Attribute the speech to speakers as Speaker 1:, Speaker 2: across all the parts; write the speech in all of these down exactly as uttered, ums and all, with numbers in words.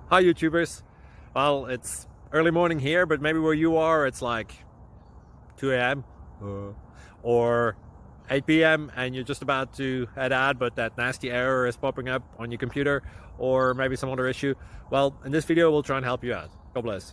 Speaker 1: Hi YouTubers. Well, it's early morning here, but maybe where you are it's like two A M uh, or eight P M and you're just about to head out, but that nasty error is popping up on your computer, or maybe some other issue. Well, in this video we'll try and help you out. God bless.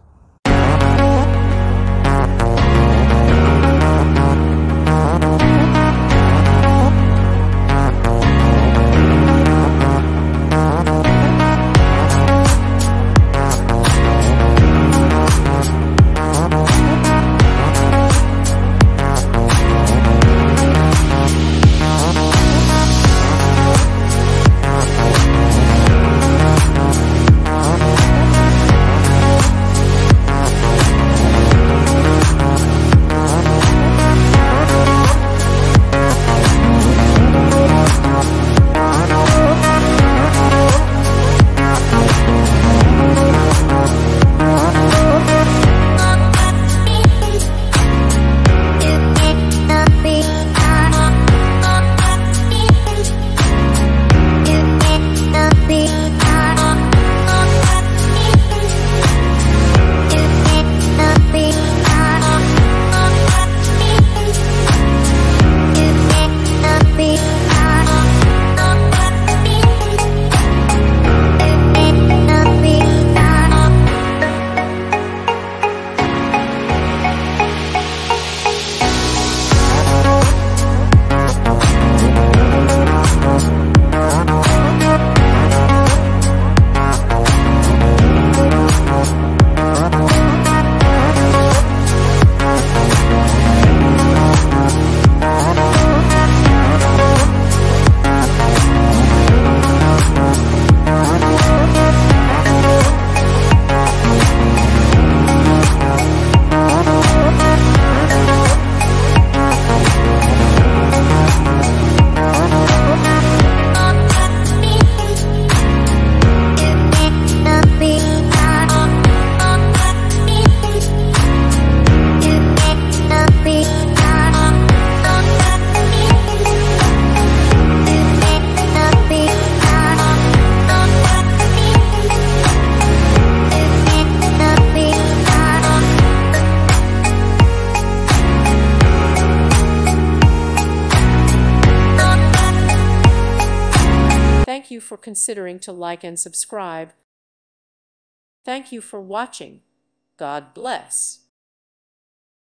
Speaker 2: Thank you for considering to like and subscribe. Thank you for watching. God bless.